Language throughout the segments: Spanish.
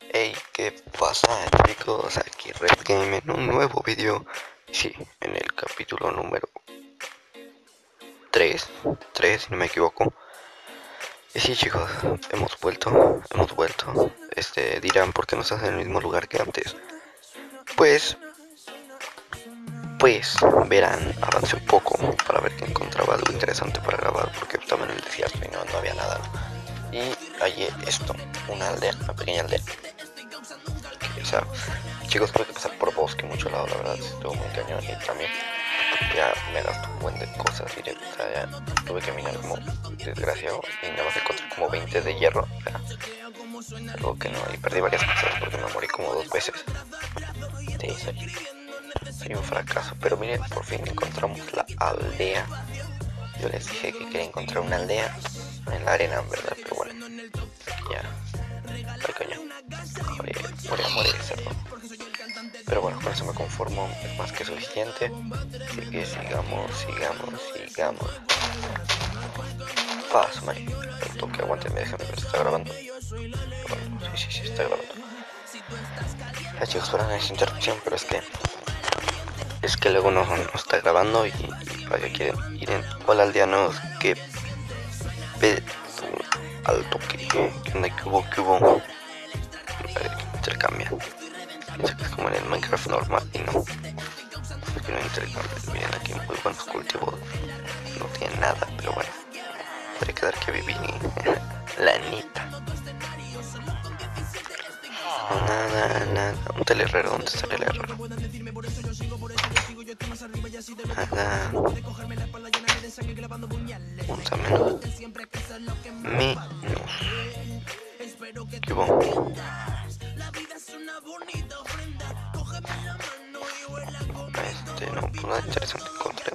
Hey, ¿qué pasa, chicos? Aquí Red Game en un nuevo vídeo. Sí, en el capítulo número 3 si no me equivoco. Y sí, chicos, hemos vuelto. Dirán por qué no estás en el mismo lugar que antes. Pues, pues, verán, avancé un poco para ver que encontraba algo interesante para grabar, porque estaba en el desierto y no había nada, ¿no? Y hallé esto, una aldea, una pequeña aldea. O sea, chicos, tuve que pasar por bosque mucho lado, la verdad, estuvo muy cañón y también ya me gastó un buen de cosas y o sea, ya tuve que minar como desgraciado y nada más encontré como 20 de hierro, o sea, algo que no, y perdí varias cosas porque me morí como 2 veces. Sí, soy un fracaso, pero miren, por fin encontramos la aldea. Yo les dije que quería encontrar una aldea en la arena, ¿verdad? Pero bueno, aquí ya, ay coño, muere, cerdo. Pero bueno, con eso me conformo, es más que suficiente. Así que sigamos. Paso, Mari. El toque, aguántenme, déjenme ver si está grabando. Bueno, sí, está grabando. Ya, chicos, perdón esa interrupción, pero es que luego no está grabando y para que quieren ir en. Hola, aldeanos, que pedo al toque. ¿Qué onda? ¿Qué hubo? Intercambian. Piensa que es como en el Minecraft normal y no. Aquí no intercambian. Miren, aquí muy buenos cultivos. No tienen nada, pero bueno. Tendré que dar que vivir la neta. Nada. Un herrero, ¿dónde está el herrero? Nada. Un menos. ¿Qué hubo? No, pues nada interesante encontré.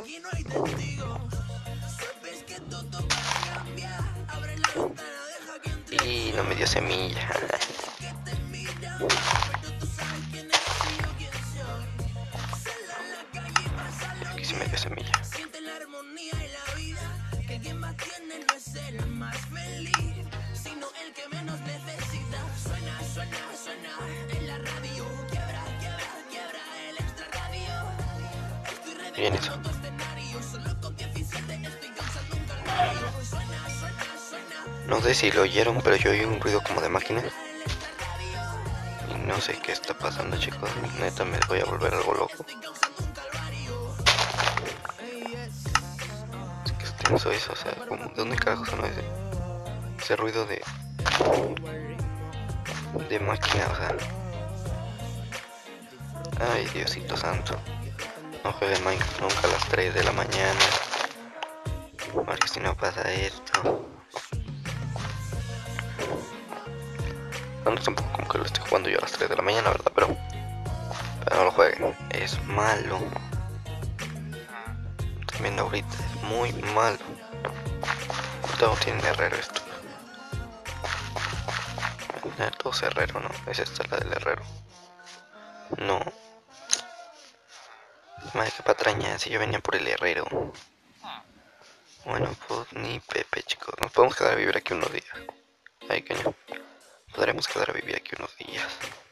Y no me dio semilla. Aquí sí me dio semilla. Bien eso. No sé si lo oyeron, pero yo oí un ruido como de máquina. Y no sé qué está pasando, chicos. Neta, me voy a volver algo loco. Es que es tenso eso, o sea, como, ¿de dónde carajo sonó ese ruido de máquina? O sea, ay, Diosito santo. No jueguen Minecraft nunca a las 3 de la mañana. Porque si no pasa esto. No es tampoco como que lo estoy jugando yo a las 3 de la mañana, ¿verdad? Pero no lo jueguen. Es malo. También ahorita es muy malo. Todo tiene herrero esto. Todo es herrero, ¿no? Es esta la del herrero. No. Madre que patraña, si yo venía por el herrero. Bueno, pues ni Pepe, chicos. Nos podemos quedar a vivir aquí unos días. Ay, caño. Podremos quedar a vivir aquí unos días.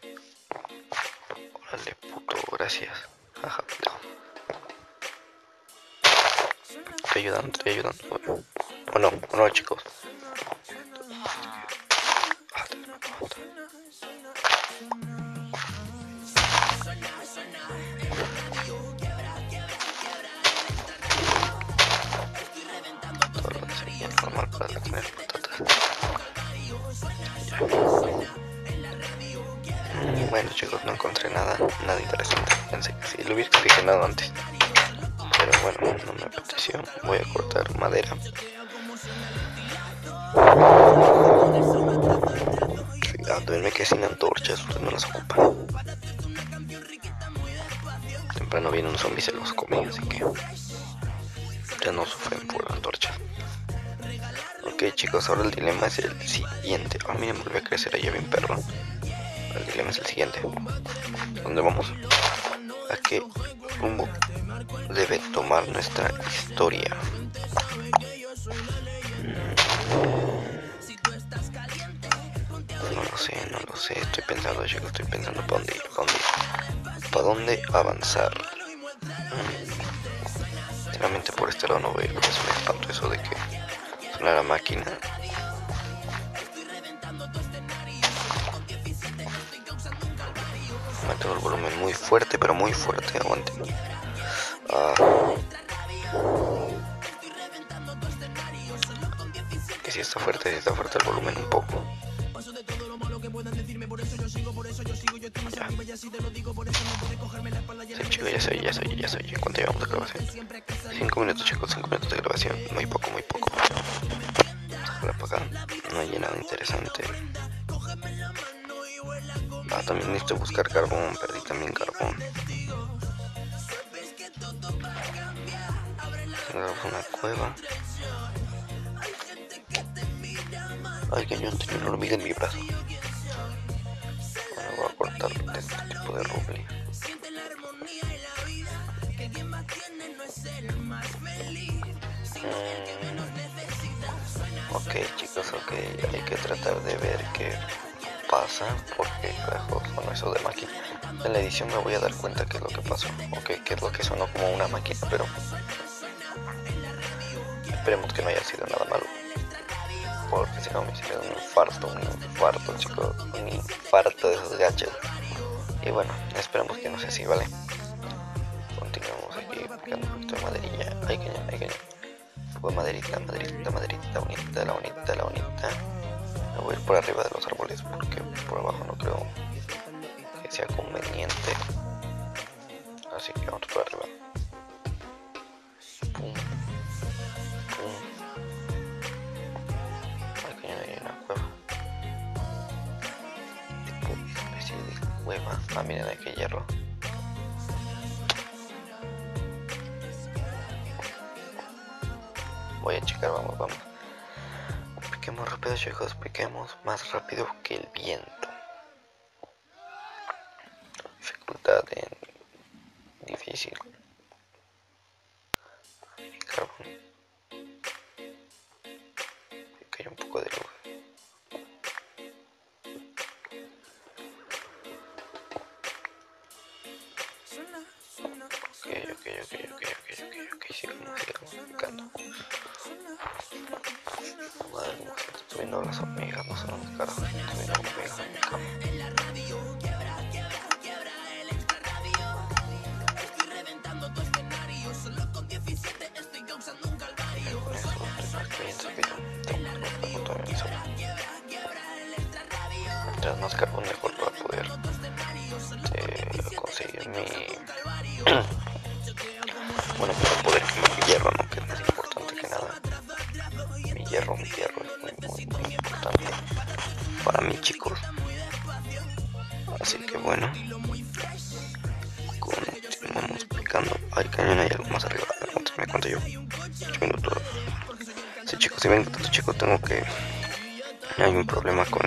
Órale, puto, gracias. Ajá, pendejo. Estoy ayudando. O no, chicos. Todo lo de normal para tener patatas. Bueno, chicos, no encontré nada interesante. Pensé que sí lo hubiera explicado antes. Pero bueno, no me apeteció. Voy a cortar madera. Cuidado, me quedé sin antorchas, ustedes no las ocupan. Temprano viene un zombie y se los come, así que ya no sufren por antorchas. Ok, chicos, ahora el dilema es el siguiente. Ah, miren, volvió a crecer allá bien perro. El dilema es el siguiente. ¿Dónde vamos? ¿A qué rumbo debe tomar nuestra historia? No lo sé. sé, estoy pensando, chicos, estoy pensando para dónde ir, para dónde avanzar. Sinceramente por este lado no veo, porque es un espanto eso de que suena la máquina. Mantengo el volumen muy fuerte, pero muy fuerte, aguante. Que si está fuerte el volumen un poco. Sí, chicos, ya soy. ¿Cuánto llevamos de grabación? 5 minutos, chicos, 5 minutos de grabación. Muy poco. Para acá. No hay nada interesante. También necesito buscar carbón. Perdí también carbón. Una cueva. Ay, que yo tengo una hormiga en mi brazo. Bueno, voy a cortar este tipo de roble. Ok, chicos, ok. Hay que tratar de ver qué pasa. Porque, con eso de máquina. En la edición me voy a dar cuenta qué es lo que pasó. Ok, qué es lo que sonó como una máquina, pero esperemos que no haya sido nada malo. Porque si no me hicieron un infarto, chicos, un infarto de esos gachos. Y bueno, esperemos que no sea así, ¿vale? Continuamos aquí picando un poquito de maderilla. Hay que pues maderita, bonita. Me voy a ir por arriba de los árboles porque por abajo no creo que sea conveniente. Así que vamos por arriba. Pum. Hay una cueva. Tipo especie de cueva. Miren, aquí hay hierro. Voy a checar, vamos. Piquemos rápido, chicos, piquemos más rápido que el viento. Dificultad en difícil. Carbón. Que hay un poco de luz. Ok, sigamos picando. Madre mía, estoy viendo las hormigas, no sé dónde carajo estoy viendo hormigas en mi cama. Con eso estoy bien servido. Tengo todavía mi sopa. Mientras más carbón mejor para poder conseguir mi... bueno, para poder quemar mi hierro, ¿no? Que es más importante que nada. Mi hierro es muy importante para mí, chicos. Así que bueno, continuamos picando. Ay, cañón, hay algo más arriba. Me cuento yo. 8 minutos. Sí, chicos, si ven, chicos, tengo que... hay un problema con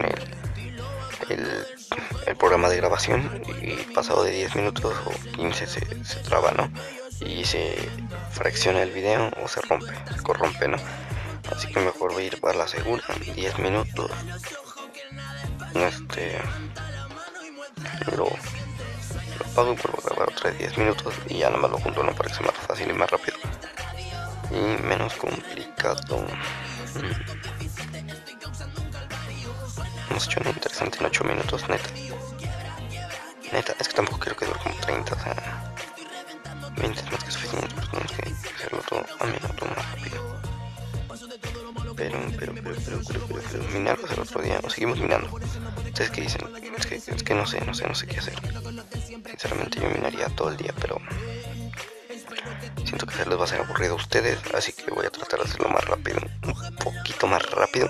el programa de grabación y pasado de 10 minutos o 15 se traba, ¿no? Y se fracciona el video o se corrompe, ¿no? Así que mejor voy a ir para la segura, 10 minutos. Lo pago y vuelvo a grabar otra de 10 minutos y ya nada más lo junto, ¿no? Para que sea más fácil y más rápido y menos complicado. Hemos hecho un interesante en 8 minutos, neta, es que tampoco quiero que dure como 30, o sea, 20 es más que suficiente, pues tenemos que hacerlo todo a minuto más rápido. Pero minar va a ser otro día, o seguimos minando. ¿Ustedes qué dicen? Es que no sé qué hacer. Sinceramente yo minaría todo el día, pero siento que se les va a hacer aburrido a ustedes, así que voy a tratar de hacerlo más rápido, un poquito más rápido,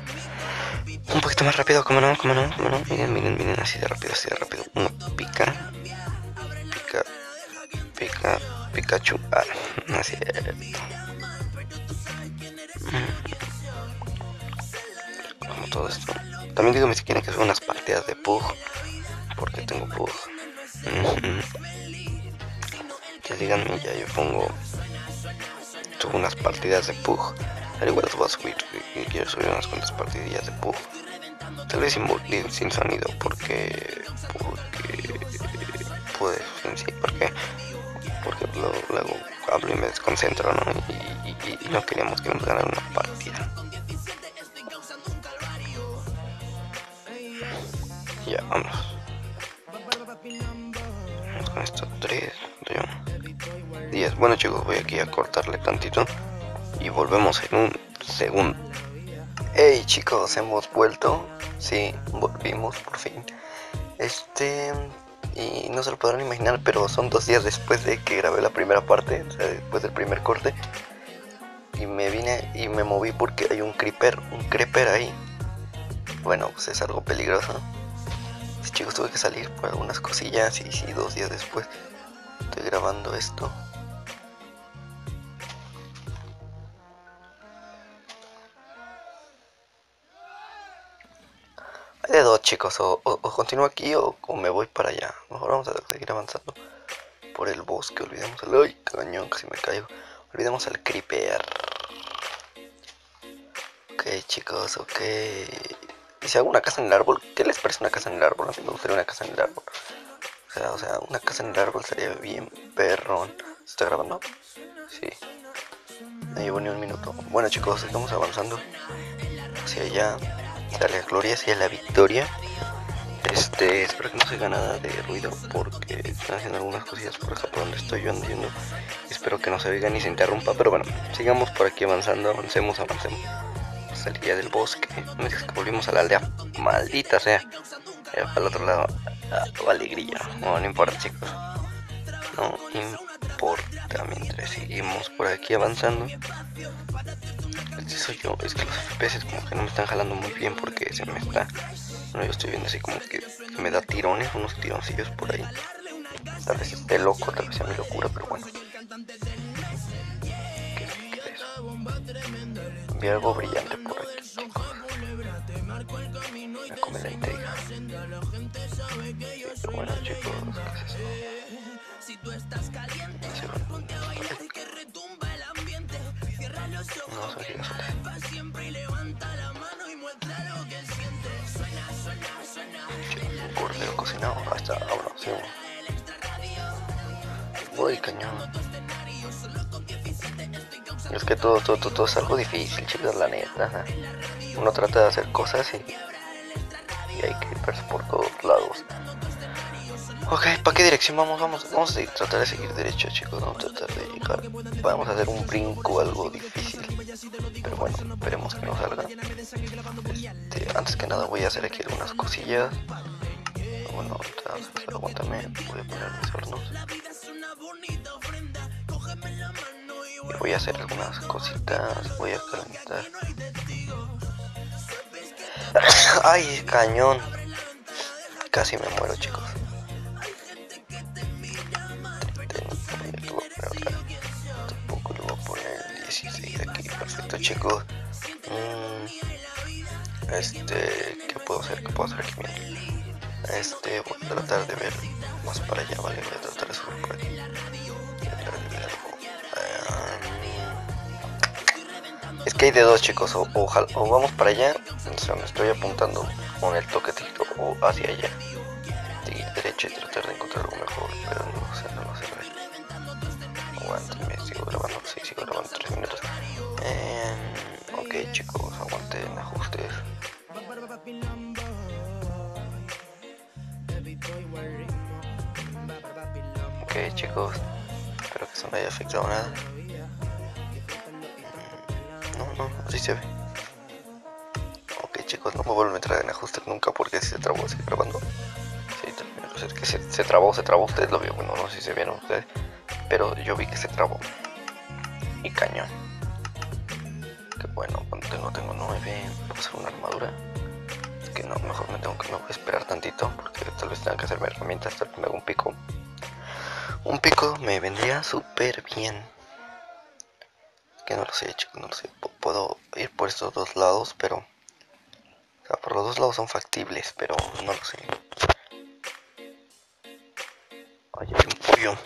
como no, miren, así de rápido, uno pica, Pikachu, así como todo esto. También díganme si quieren que suba unas partidas de Pug, porque tengo Pug. Ya díganme, ya yo subo unas partidas de Pug. Al igual las voy a subir, quiero subir unas cuantas partidillas de Pug. Tal vez sin sonido, porque pues en sí, porque luego hablo y me desconcentro, ¿no? Y no queríamos que nos ganara una partida. Ya, vámonos. Vamos con esto, 3, 10. Bueno chicos, voy aquí a cortarle tantito y volvemos en un segundo. Hey chicos, hemos vuelto. Sí, volvimos por fin. Y no se lo podrán imaginar, pero son 2 días después de que grabé la primera parte, o sea, después del primer corte. Y me vine y me moví porque hay un creeper ahí. Bueno, pues es algo peligroso. Pues, chicos, tuve que salir por algunas cosillas y sí, 2 días después estoy grabando esto. Hay de dos chicos, o continúo aquí o me voy para allá. Mejor vamos a seguir avanzando por el bosque. Olvidemos el... ¡Ay, cañón! Casi me caigo. Olvidemos el creeper. Ok chicos, ok. ¿Y si hago una casa en el árbol? ¿Qué les parece una casa en el árbol? A mí me gustaría una casa en el árbol. O sea, una casa en el árbol sería bien perrón. ¿Se está grabando? Sí. No llevo ni un minuto. Bueno chicos, estamos avanzando hacia allá, hacia la gloria, hacia la victoria. Espero que no se haga nada de ruido porque están haciendo algunas cosillas por acá por donde estoy yo andando. Espero que no se oiga ni se interrumpa, pero bueno, sigamos por aquí avanzando, avancemos. Salía del bosque, me dices que volvimos a la aldea, maldita sea. Para el otro lado, alegría, no importa chicos, no importa, mientras seguimos por aquí avanzando. Soy yo, es que los FPS como que no me están jalando muy bien porque se me está... Bueno, yo estoy viendo así como que me da tirones, unos tironcillos por ahí. Tal vez esté loco, tal vez sea mi locura, pero bueno. ¿Qué es eso? Vi algo brillante por aquí, chicos. Me come la intriga. Pero bueno, chicos, ¿qué es eso? No son girasoles. Un cordero cocinado. Hasta ahora, sí. Uy, cañón. Es que todo es algo difícil, chicos, la neta. Uno trata de hacer cosas y hay creepers por todos lados. Ok, ¿para qué dirección vamos? Vamos a tratar de seguir derecho, chicos. Vamos a tratar de llegar. Vamos a hacer un brinco algo difícil. Pero bueno, esperemos que no salga. Antes que nada voy a hacer aquí algunas cosillas. Bueno, aguántame. Voy a poner mis hornos. Y voy a hacer algunas cositas. Voy a calentar. ¡Ay, cañón! Casi me muero, chicos. Tampoco le voy a poner el 16 aquí. Perfecto, chicos. ¿Qué puedo hacer? ¿Qué puedo hacer aquí? Voy a tratar de ver más para allá, ¿vale? Voy a tratar de subir por aquí. Voy a tratar de ver algo. Es que hay de dos, chicos. O vamos para allá, o sea, me estoy apuntando con el toquecito, o hacia allá. Seguir derecho y tratar de encontrar algo mejor, pero no sé, no lo sé. Aguántenme, sigo grabando, sí, sigo grabando 3 minutos. Ok, chicos, aguanten ajustes. Ok, chicos, espero que eso no haya afectado nada. No, así se ve. Ok, chicos, no me vuelvo a entrar en ajustes nunca porque si se trabó, sigue grabando. Sí, también, pues es que se trabó, ustedes lo vieron, bueno, no sé si se vieron ustedes, pero yo vi que se trabó. Y cañón. Que bueno, cuando tengo 9, puedo hacer una armadura. Es que no, mejor me voy a esperar tantito porque tal vez tenga que hacerme herramientas, tal vez me hago un pico. Un pico me vendría súper bien. Que no lo sé, chicos, no lo sé. Puedo ir por estos dos lados, pero... O sea, por los dos lados son factibles, pero no lo sé. Ay, hay un pollo.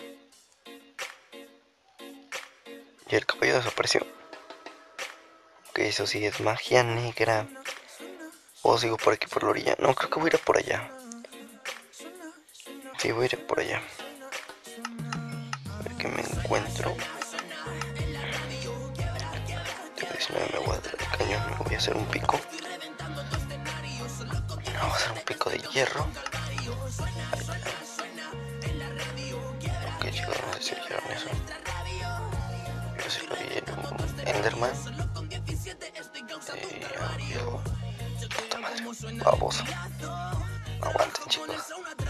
Y el caballo desapareció. Ok, eso sí es magia negra. O sigo por aquí por la orilla. No, creo que voy a ir por allá. Sí, voy a ir por allá. A ver qué me encuentro. Tengo 19, me voy a dar el cañón. Me voy a hacer un pico. Vamos a hacer un pico de hierro. Ok, chicos, no sé si vieron eso. Yo sí lo vi en un Enderman. Puta madre, baboso. Aguanten, chicos.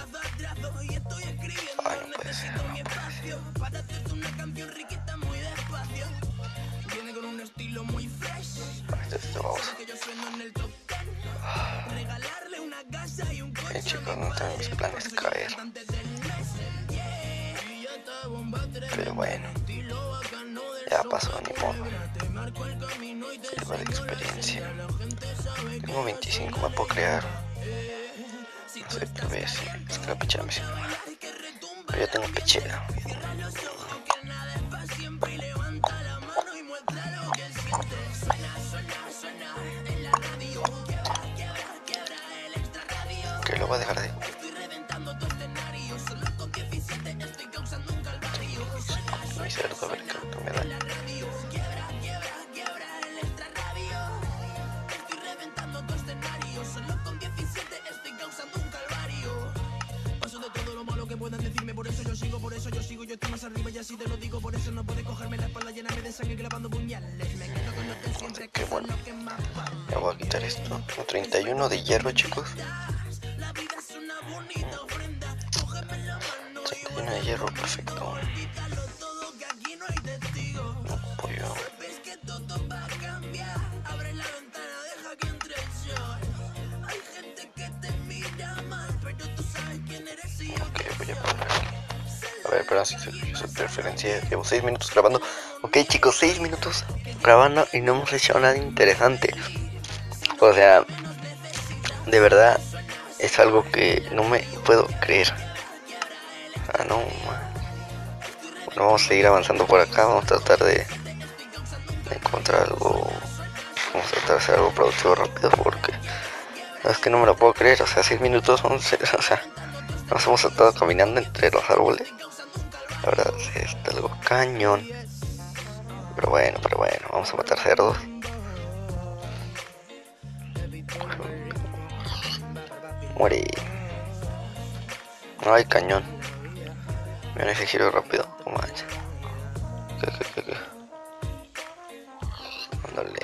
Ay, no puede ser, no puede ser. Este baboso. Chicos, no tengo mis planes de caer. Pero bueno, ya pasó, ni modo. Sirva de experiencia. Tengo 25, me puedo crear. No sé, tal vez es que la pechera me sirve. Pero ya tengo pechera. Que lo voy a dejar de... Mi cerdo, a ver qué me da. Yo estoy más arriba y así te lo digo, por eso no puedes cogerme la espalda, llenarme de sangre clavando puñales. Me quedo con lo que siempre, qué bueno. Ya voy a quitar esto. 31 de hierro, chicos. 31 de hierro, perfecto. No, pollo. Ok, voy a poner aquí. A ver, pero si su preferencia. Llevo 6 minutos grabando. Ok, chicos, 6 minutos grabando y no hemos hecho nada interesante. O sea, de verdad es algo que no me puedo creer. Ah, no, man. Bueno, vamos a seguir avanzando por acá. Vamos a tratar de encontrar algo. Vamos a tratar de hacer algo productivo rápido porque es que no me lo puedo creer. O sea, 6 minutos, 11. O sea, nos hemos estado caminando entre los árboles. La verdad, está algo cañón. Pero bueno, vamos a matar cerdos. Muere. Ay, cañón. Miren ese giro rápido. No manches. ¿Qué? Ándale.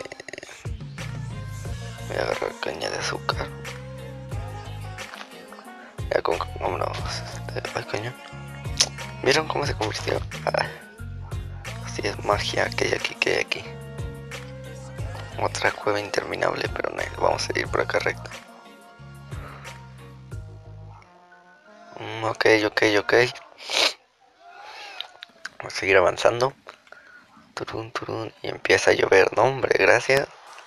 Voy a agarrar caña de azúcar. Ya con... vámonos. Ay, cañón. ¿Vieron cómo se convirtió? Ay. Así es magia que hay aquí. Otra cueva interminable, pero no, vamos a ir por acá recto. Ok. Vamos a seguir avanzando. Turun, y empieza a llover. No, hombre, gracias.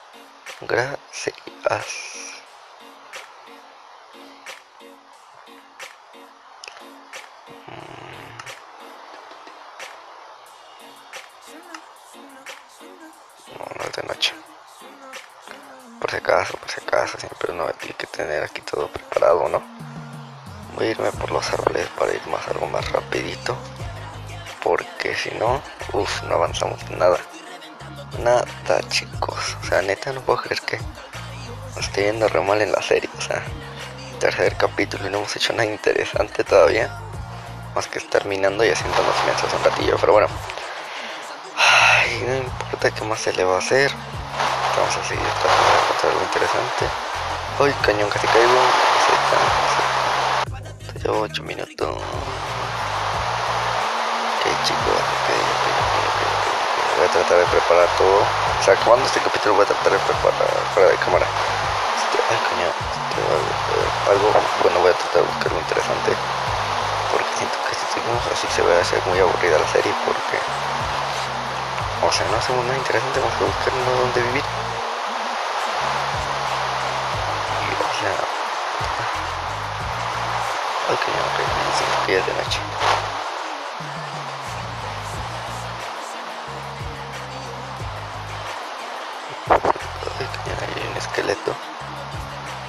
No es de noche. Por si acaso, siempre uno tiene que tener aquí todo preparado, ¿no? Voy a irme por los árboles para ir algo más rapidito. Porque si no, no avanzamos nada. Nada, chicos. O sea, neta, no puedo creer que me estoy yendo re mal en la serie. O sea, tercer capítulo y no hemos hecho nada interesante todavía. Más que estar minando y haciéndonos mensos un ratillo. Pero bueno. Ay, no importa qué más se le va a hacer. Vamos a seguir tratando de encontrar algo interesante. Ay, cañón, casi caigo. Llevo 8 minutos. Ok, chicos, ok. Voy a tratar de preparar todo. O sea, acabando este capítulo voy a tratar de preparar fuera de cámara. Ay, cañón. Algo, bueno, voy a tratar de buscar algo interesante. Porque siento que si seguimos así se va a hacer muy aburrida la serie. Porque, o sea, no hacemos nada interesante. Vamos a buscar dónde vivir. Y, o sea, ok, siento que ya es de noche. Ay, cañón, ahí hay un esqueleto.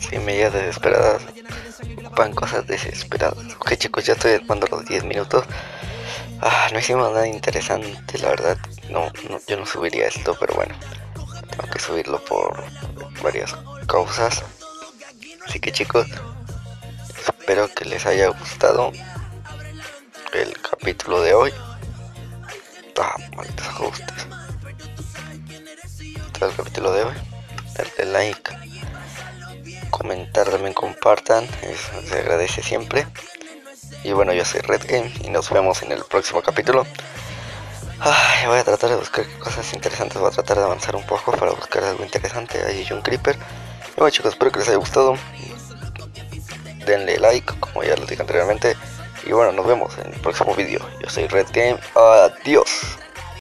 y medidas desesperadas ocupan cosas desesperadas. Ok chicos, ya estoy armando los 10 minutos. No hicimos nada interesante, la verdad. Yo no subiría esto, pero bueno, tengo que subirlo por varias causas. Así que chicos, espero que les haya gustado el capítulo de hoy. Malditos ajustes. El capítulo de hoy, darle like, comentar, también compartan, eso se agradece siempre. Y bueno, yo soy Red Game y nos vemos en el próximo capítulo. Voy a tratar de buscar cosas interesantes, voy a tratar de avanzar un poco para buscar algo interesante. Ahí hay un creeper. Y bueno chicos, espero que les haya gustado. Denle like, como ya lo dije anteriormente. Y bueno, nos vemos en el próximo vídeo. Yo soy Red Game, adiós.